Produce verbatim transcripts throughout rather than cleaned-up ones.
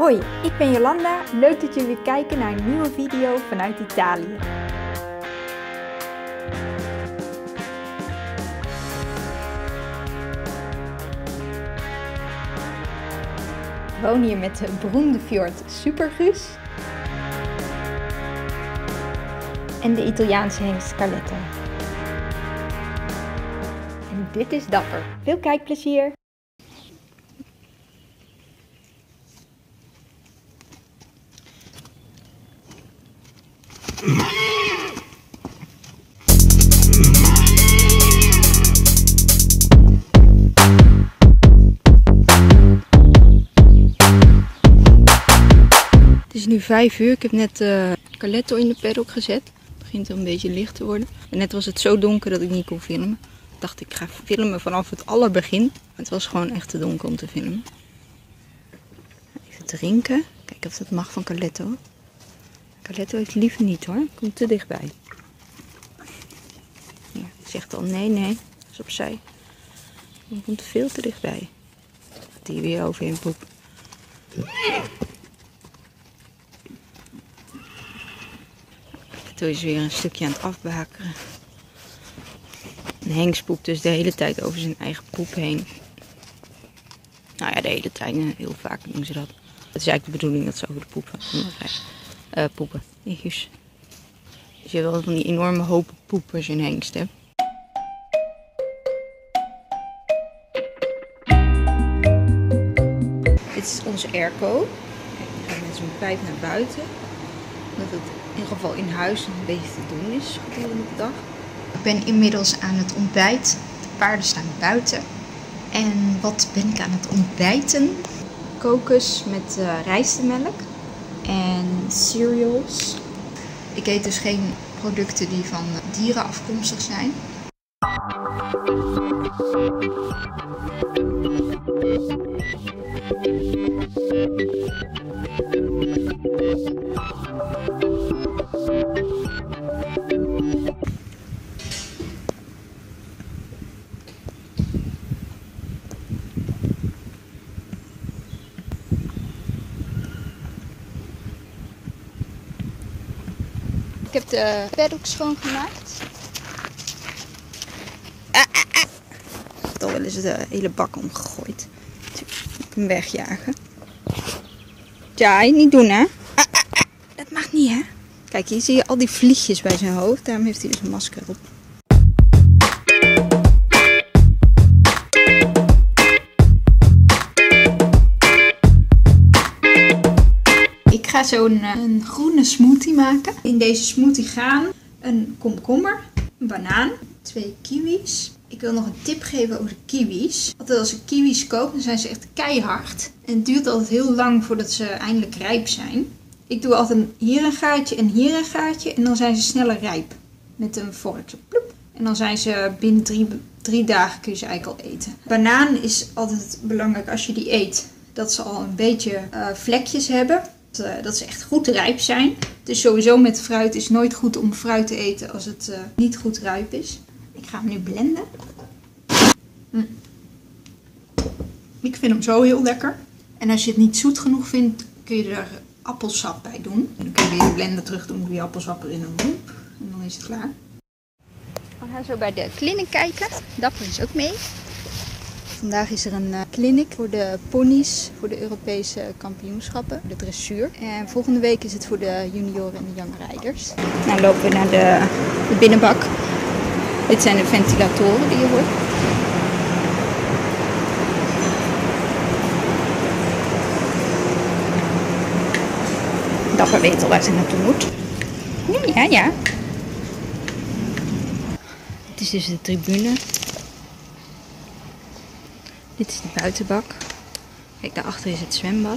Hoi, ik ben Jolanda. Leuk dat jullie weer kijken naar een nieuwe video vanuit Italië. Ik woon hier met de beroemde fjord Supergus en de Italiaanse hengst Scarletto. En dit is Dapper. Veel kijkplezier! Het is nu vijf uur. Ik heb net uh, Scarletto in de paddock gezet. Het begint al een beetje licht te worden. En net was het zo donker dat ik niet kon filmen. Ik dacht ik ga filmen vanaf het allerbegin. Het was gewoon echt te donker om te filmen. Even drinken. Kijken of dat mag van Scarletto. Scarletto heeft liever niet hoor. Komt te dichtbij. Ja, hij zegt al nee, nee. Dat is opzij. Dan komt veel te dichtbij. Gaat hij weer overheen poep. Toen is weer een stukje aan het afbakeren. Een hengst poept dus de hele tijd over zijn eigen poep heen. Nou ja, de hele tijd, heel vaak doen ze dat. Het is eigenlijk de bedoeling dat ze over de poep uh, poepen. Eetjes. Dus je hebt wel van die enorme hopen poep als je een hengst hebt. Dit is onze airco. Kijk, we gaan met zo'n pijp naar buiten. Dat het in ieder geval in huis een beetje te doen is gedurende de dag. Ik ben inmiddels aan het ontbijt. De paarden staan buiten. En wat ben ik aan het ontbijten? Kokos met uh, rijstmelk en cereals. Ik eet dus geen producten die van dieren afkomstig zijn. Ik heb de paddock schoongemaakt. Ah, ah, ah. Ik heb al wel eens de hele bak omgegooid. Ik hem wegjagen. Jai, niet doen hè. Ah, ah, ah. Dat mag niet hè. Kijk, hier zie je al die vliegjes bij zijn hoofd. Daarom heeft hij dus een masker op. Ik ga zo'n een groene smoothie maken. In deze smoothie gaan een komkommer, een banaan, twee kiwis. Ik wil nog een tip geven over de kiwis. Altijd als ik kiwis koop, dan zijn ze echt keihard. En het duurt altijd heel lang voordat ze eindelijk rijp zijn. Ik doe altijd hier een gaatje en hier een gaatje en dan zijn ze sneller rijp. Met een vork. Zo, ploep. En dan zijn ze binnen drie, drie dagen kun je ze eigenlijk al eten. Banaan is altijd belangrijk als je die eet. Dat ze al een beetje uh, vlekjes hebben. Dat ze echt goed rijp zijn. Dus sowieso met fruit is het nooit goed om fruit te eten als het uh, niet goed rijp is. Ik ga hem nu blenden. Mm. Ik vind hem zo heel lekker. En als je het niet zoet genoeg vindt, kun je er appelsap bij doen. En dan kun je weer de blender terug doen, doe je appelsap erin en doen. En dan is het klaar. We gaan zo bij de clinic kijken. Dapper is ook mee. Vandaag is er een clinic voor de ponies, voor de Europese kampioenschappen, de dressuur. En volgende week is het voor de junioren en de young riders. Nou lopen we naar de, de binnenbak. Dit zijn de ventilatoren die je hoort. Dapper weet al waar ze naartoe moet. Ja, ja. Dit is dus de tribune. Dit is de buitenbak. Kijk, daarachter is het zwembad.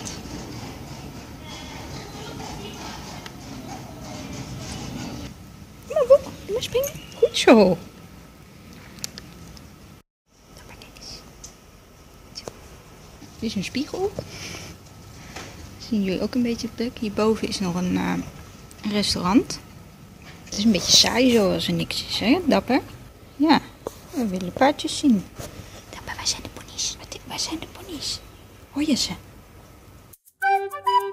Kom maar, Boek. Doe maar springen. Goed zo. Dit is een spiegel. Zien jullie ook een beetje op dek. Hierboven is nog een uh, restaurant. Het is een beetje saai zo als er niks is, hè? Dapper. Ja, we willen paardjes zien. Dapper, waar zijn de ponies? Waar zijn de ponies? Hoor je ze?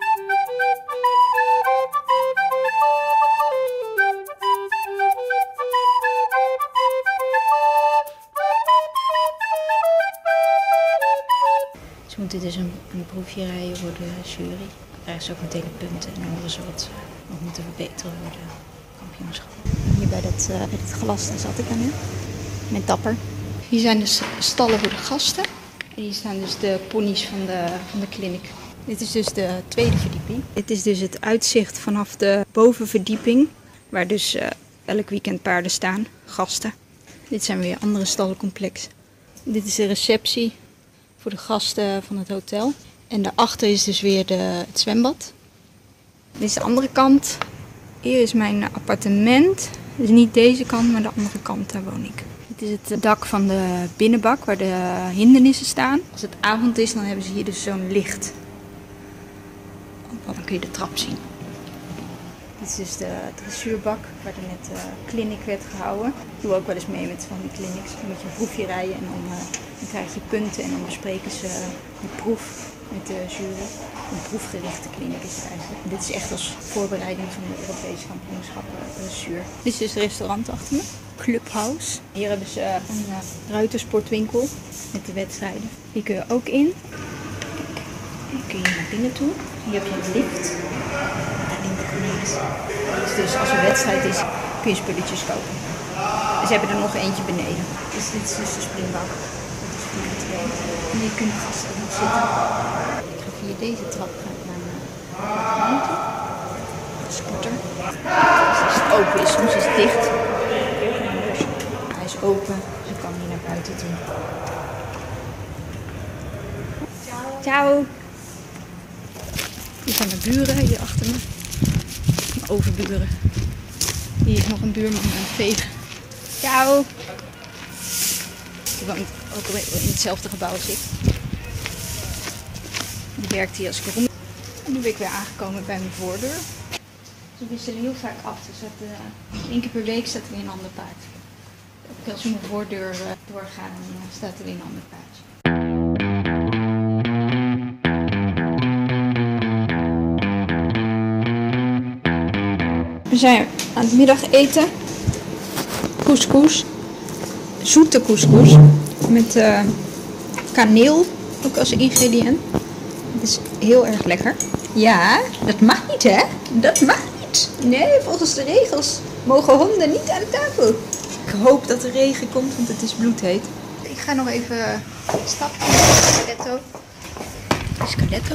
moeten dus een, een proefje rijden voor de jury. Dan krijgen ze ook meteen de punten en dan horen ze wat ze nog moeten verbeteren voor de kampioenschap. Hier bij dat, uh, bij dat glas, daar zat ik aan net. Met Dapper. Hier zijn de stallen voor de gasten. En hier staan dus de ponies van de, van de clinic. Dit is dus de tweede verdieping. Dit is dus het uitzicht vanaf de bovenverdieping. Waar dus uh, elk weekend paarden staan. Gasten. Dit zijn weer andere stallencomplex. Dit is de receptie voor de gasten van het hotel. En daarachter is dus weer de, het zwembad. Dit is de andere kant. Hier is mijn appartement. Dus niet deze kant, maar de andere kant, daar woon ik. Dit is het dak van de binnenbak waar de hindernissen staan. Als het avond is, dan hebben ze hier dus zo'n licht. Dan kun je de trap zien. Dit is dus de dressuurbak waar er net uh, clinic werd gehouden. Ik doe ook wel eens mee met van die clinics. Dan moet je een proefje rijden en dan, uh, dan krijg je punten en dan bespreken ze uh, de proef met de jury. Een proefgerichte clinic is het eigenlijk. En dit is echt als voorbereiding van de Europese kampioenschappen dressuur. Dit is dus het restaurant achter me. Clubhouse. Hier hebben ze uh, een uh, ruitersportwinkel met de wedstrijden. Hier kun je ook in. Kijk, hier kun je naar binnen toe. Hier heb je een lift. Daar links. Dus, dus als er wedstrijd is, kun je spulletjes kopen. Dus ze hebben er nog eentje beneden. Dus dit is dus de springbak. Dit is spring twee. En hier kunnen gasten nog zitten. Ik ga via deze trap gaan naar de baan toe. De scooter. Als het open is, soms is het dicht. Hij is open, dus ik kan hier naar buiten toe. Ciao. Hier zijn mijn buren, hier achter me. Mijn overburen. Hier is nog een buurman aan het vegen. Ciao. Die woont ook in hetzelfde gebouw als ik. Die werkt hier als ik erom. En nu ben ik weer aangekomen bij mijn voordeur. Ze wisselen heel vaak af. Dus dat, uh, één keer per week staat er weer een ander paard. Als ik mijn voordeur uh, doorga, dan uh, staat er weer een ander paard. We zijn aan het middageten. Couscous. Zoete couscous. Met uh, kaneel ook als ingrediënt. Het is heel erg lekker. Ja, dat mag niet hè? Dat mag niet. Nee, volgens de regels mogen honden niet aan de tafel. Ik hoop dat de regen komt, want het is bloedheet. Ik ga nog even stappen. Scaletto. Scaletto.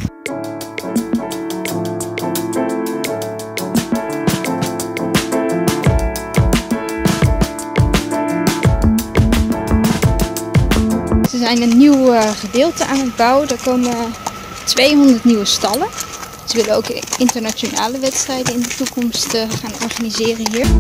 Ze zijn een nieuw uh, gedeelte aan het bouwen. Er komen tweehonderd nieuwe stallen. Ze willen ook internationale wedstrijden in de toekomst uh, gaan organiseren hier.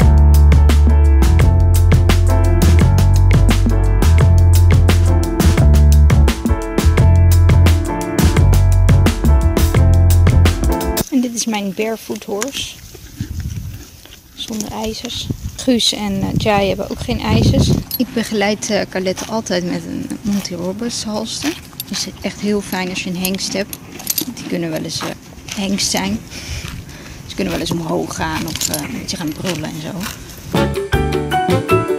En dit is mijn barefoot horse. Zonder ijzers. Guus en uh, Jai hebben ook geen ijzers. Ik begeleid uh, Carlette altijd met een Monty Roberts halster. Dus het is echt heel fijn als je een hengst hebt. Die kunnen wel eens uh, hengst zijn. Ze kunnen wel eens omhoog gaan of uh, een beetje gaan brullen en zo.